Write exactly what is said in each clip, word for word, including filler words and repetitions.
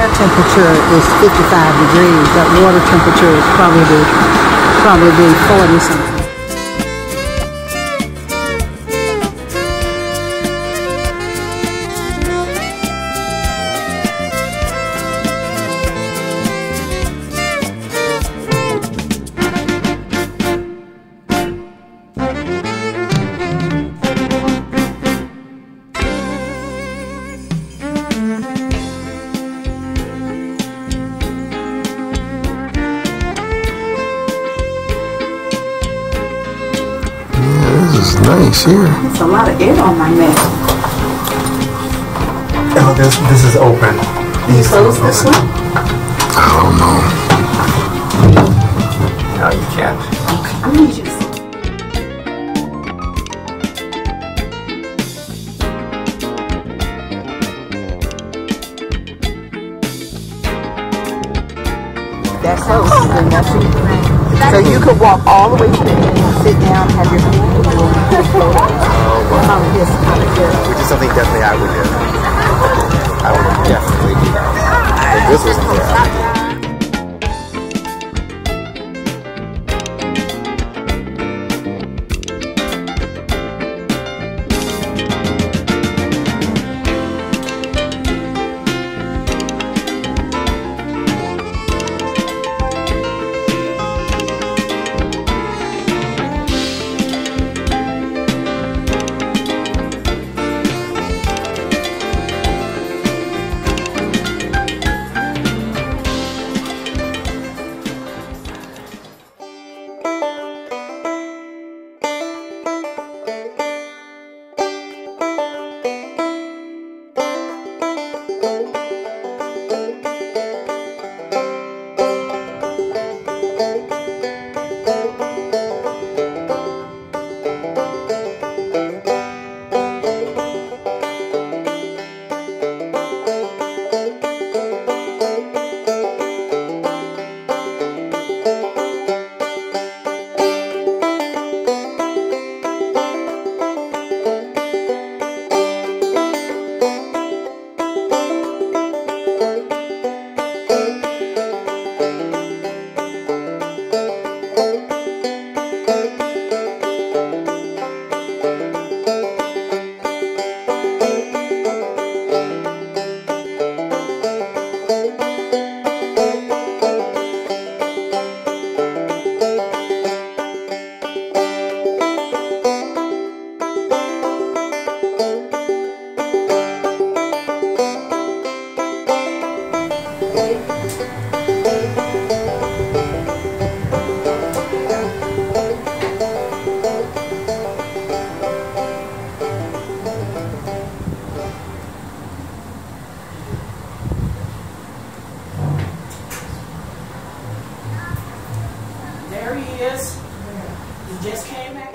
air temperature is fifty-five degrees. That water temperature is probably probably forty something. This is nice here. It's a lot of air on my neck. Oh, this this is open. Can you close this one? I don't know. No, you can't. Okay, I'm gonna use this. That's so. And that's it. So you could walk all the way to the end, sit down, have your feet in the room, Oh, wow. um, this kind of good. Which is something definitely I would do. I would definitely do that. If this was here, I would do that. There he is. He just came back.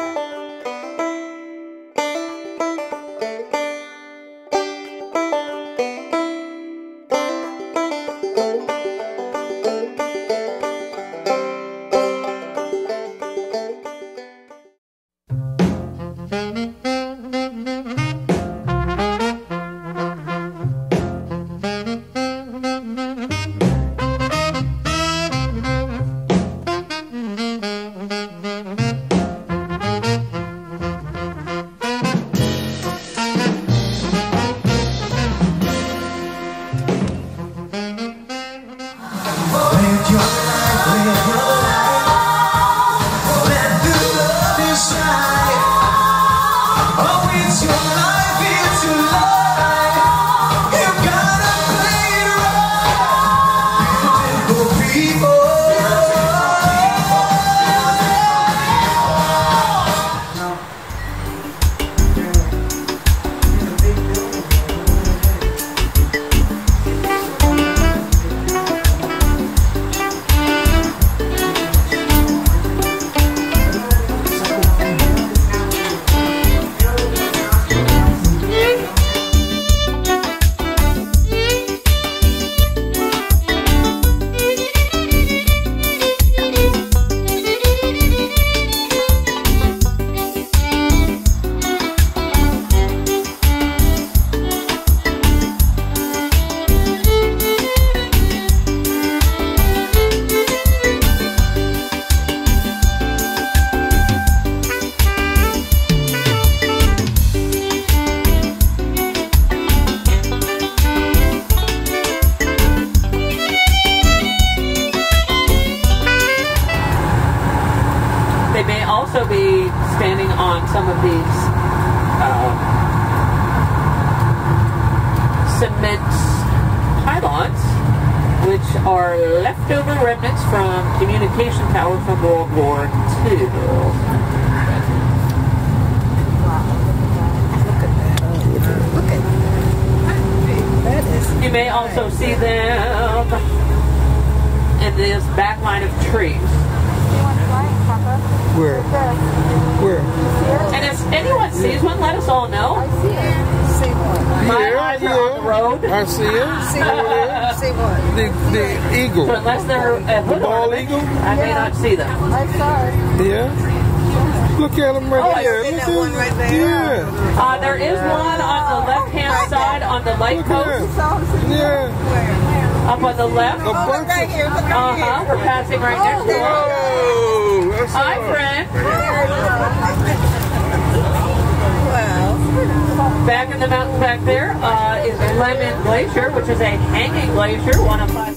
standing on some of these uh, cement pylons, which are leftover remnants from communication tower from World War Two. You may also see them in this back line of trees. Where? Where? And if anyone sees one, let us all know. I see it. See one. My Yeah, eyes are yeah. on the road. I see it. See one. See one. The, the eagle. So unless they're a hood bald ornament, eagle? I may not see them. I saw it. Yeah. Look at him right Oh, I there. see Look that at one right there. Yeah. Uh, there is one on the left-hand side on the light Look at post. that. Yeah. Up on the left. A Oh, look bunch right of... here. Look right Uh-huh. here. We're passing right next to it. Oh, that's Hi, all. friend. Wow. Back in the mountains back there uh, is Lemon Glacier, which is a hanging glacier, one of five